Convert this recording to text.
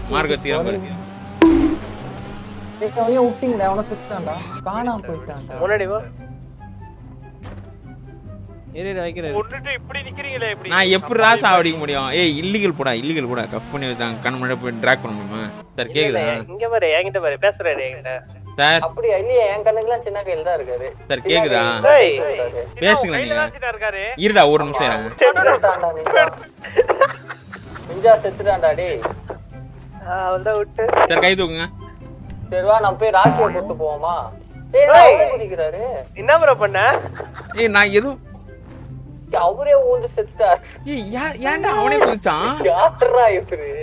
Mark வச்சுக்கிறான் பாரு. அவனே விட்டீங்கடா, அவனை சுத்தான்டா, காணாம போயிட்டான்டா. முன்னாடி வா. வைக்கிறேன். ஒண்ணுட்டு இப்படி நிக்கிறீங்களே இப்படி. நான் எப்படிடா சாவடிக்க முடியும்? ஏய் இல்லீகல் போடா கப் பண்ணி வச்சாங்க. கண் முன்னாடி போய் டிராக் பண்ண முடியுமா? சார் கேக்குதா? இங்க பாரு, என்கிட்ட பாரு, பேசுறாரு என்கிட்ட. சார் அப்படியே இல்லையே, என் கண்ணுக்குலாம் சின்ன கையில தான் இருக்காரு. சார் கேக்குதா? டேய் பேசுங்க நீங்க. இருக்காரு. இருடா ஒரு நிமிஷம் இருங்க. நிஞ்சா செத்துட்டான்டா டேய். அவள்தான் விட்டு. சார் கை தூக்குங்க. சரி வா, நம்ம போய் ராக்கியை போட்டு போவோமா? டேய் குதிக்கிறாரு. என்ன ப்ரோ பண்ண? ஏய் நான் எதுவும் அவரே ஊந்து செத்துட்டார். ஏய் ஏன்டா அவனே குதிச்சான்? யாரா இவரு?